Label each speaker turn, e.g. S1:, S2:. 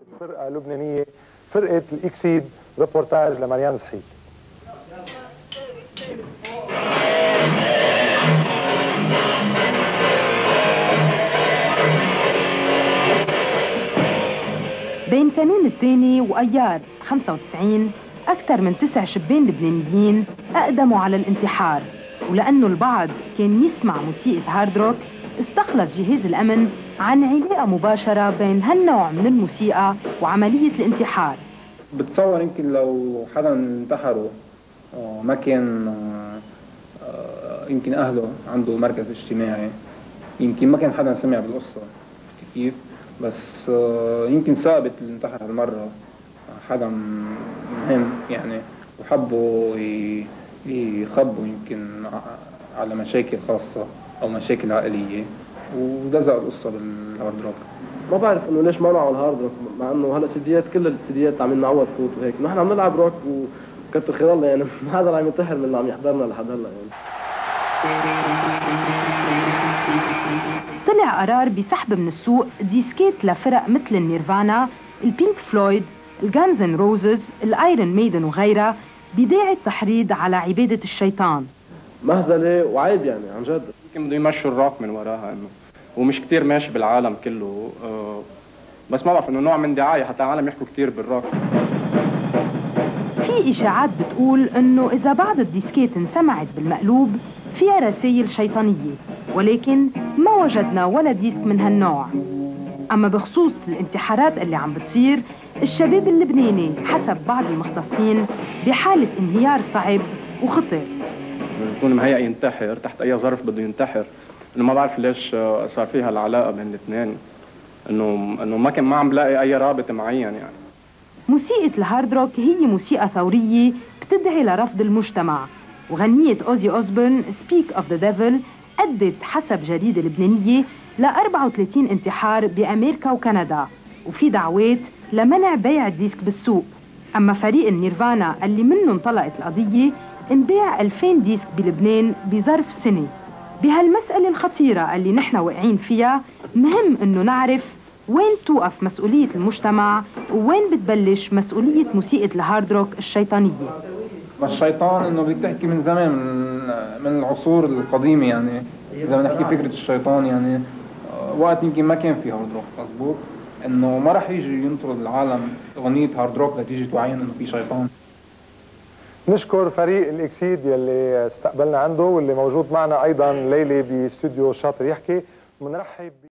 S1: فرقة لبنانية، فرقة الإكسيد. ريبورتاج لمريان زحيل.
S2: بين كانون الثاني وأيار 95 أكثر من 9 شبان لبنانيين أقدموا على الانتحار، ولأنه البعض كان يسمع موسيقى هارد روك استخلص جهاز الأمن عن علاقة مباشرة بين هالنوع من الموسيقى وعملية الانتحار.
S3: بتصور يمكن لو حدا انتحروا ما كان يمكن أهله عنده مركز اجتماعي، يمكن ما كان حدا سمع بالقصة كيف، بس يمكن ثابت اللي انتحر هالمرة حدا مهم يعني، وحبوا يخبوا يمكن على مشاكل خاصة أو مشاكل عائلية، ودزقوا القصة بالهارد روك.
S4: ما بعرف انه ليش منعوا الهارد روك، مع انه هلا سيديات كل السيديات عم نعوض فوت وهيك، نحن عم نلعب روك وكتر خير الله يعني. هذا اللي عم ينتحر من اللي عم يحضرنا لحد هلا يعني.
S2: طلع قرار بسحب من السوق ديسكيت لفرق مثل النيرفانا، البينك فلويد، الجانز ان روزز، الايرون ميدن وغيرها بداعي التحريض على عبادة الشيطان.
S4: مهزلة وعيب يعني عن جد.
S5: يمكن بده يمشوا الروك من وراها، انه ومش كتير ماشي بالعالم كله، بس ما بعرف انه نوع من دعاية حتى العالم يحكوا كتير بالروك.
S2: في اشاعات بتقول انه اذا بعض الديسكيت انسمعت بالمقلوب فيها رسائل شيطانية، ولكن ما وجدنا ولا ديسك من هالنوع. اما بخصوص الانتحارات اللي عم بتصير، الشباب اللبناني حسب بعض المختصين بحالة انهيار صعب وخطر.
S5: بيكون مهيأ ينتحر تحت اي ظرف بده ينتحر، انه ما بعرف ليش صار فيها العلاقة بين الاثنين، انه ما عم بلاقي اي رابط معين يعني.
S2: موسيقى الهارد روك هي موسيقى ثورية بتدعي لرفض المجتمع، وغنية أوزي أوزبورن سبيك أوف ذا ديفل أدت حسب جريدة لبنانية ل 34 انتحار بأمريكا وكندا، وفي دعوات لمنع بيع الديسك بالسوق. أما فريق النيرفانا اللي منه انطلقت القضية انباع 2000 ديسك بلبنان بظرف سنة. بهالمسألة الخطيرة اللي نحن واقعين فيها مهم انه نعرف وين توقف مسؤولية المجتمع ووين بتبلش مسؤولية موسيقى الهارد روك الشيطانية.
S3: الشيطان انه بتحكي من زمان، من العصور القديمة يعني. اذا بنحكي فكرة الشيطان يعني وقت يمكن ما كان في هارد روك مظبوط، انه ما راح يجي ينطرد العالم اغنية هارد روك لتيجي توعين انه في شيطان.
S1: نشكر فريق الإكسيد يلي استقبلنا عنده واللي موجود معنا ايضا ليلي باستوديو شاطر يحكي. بنرحب